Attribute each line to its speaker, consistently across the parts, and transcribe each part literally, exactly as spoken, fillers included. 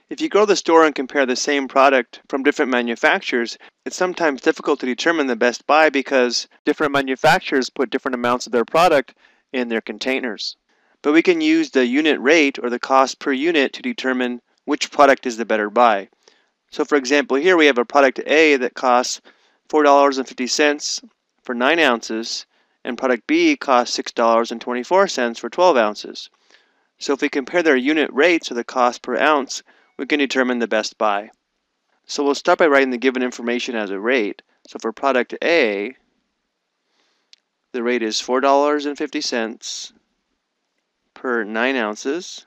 Speaker 1: If you go to the store and compare the same product from different manufacturers, it's sometimes difficult to determine the best buy because different manufacturers put different amounts of their product in their containers. But we can use the unit rate or the cost per unit to determine which product is the better buy. So for example, here we have a product A that costs four dollars and fifty cents for nine ounces, and product B costs six dollars and twenty-four cents for twelve ounces. So if we compare their unit rates or the cost per ounce, we can determine the best buy. So we'll start by writing the given information as a rate. So for product A, the rate is four dollars and fifty cents per nine ounces.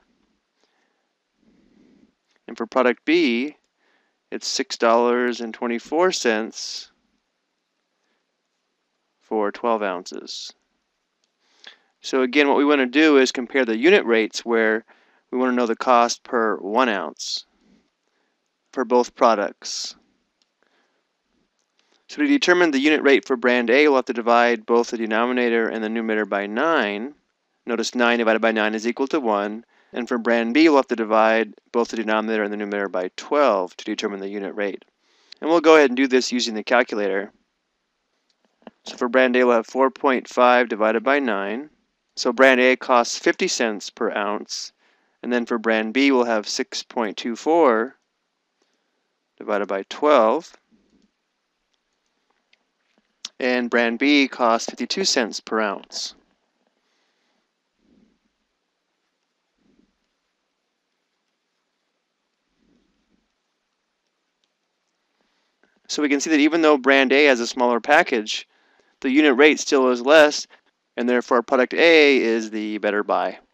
Speaker 1: And for product B, it's six dollars and twenty-four cents for twelve ounces. So again, what we want to do is compare the unit rates where we want to know the cost per one ounce for both products. So to determine the unit rate for brand A, we'll have to divide both the denominator and the numerator by nine. Notice nine divided by nine is equal to one. And for brand B, we'll have to divide both the denominator and the numerator by twelve to determine the unit rate. And we'll go ahead and do this using the calculator. So for brand A, we'll have four point five divided by nine. So brand A costs fifty cents per ounce. And then for brand B, we'll have six point two four divided by twelve. And brand B costs fifty-two cents per ounce. So we can see that even though brand A has a smaller package, the unit rate still is less, and therefore product A is the better buy.